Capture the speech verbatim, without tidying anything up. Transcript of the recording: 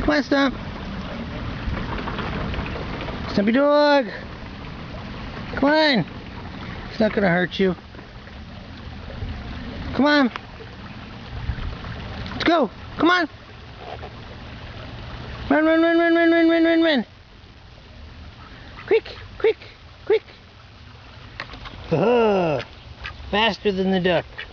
Come on, Stump. Stumpy dog. Come on. It's not gonna hurt you. Come on. Let's go. Come on. Run, run, run, run, run, run, run, run, run. Quick, quick, quick. Uh-huh. Faster than the duck.